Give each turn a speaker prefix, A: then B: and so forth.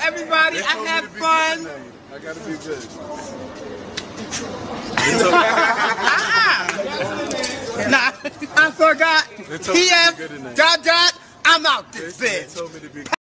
A: everybody. I had fun.
B: I gotta be good.
A: Nah, I forgot.
B: They told me to be
A: TF,
B: good in that.
A: dot, dot, I'm out this
B: They
A: bitch.
B: told me to be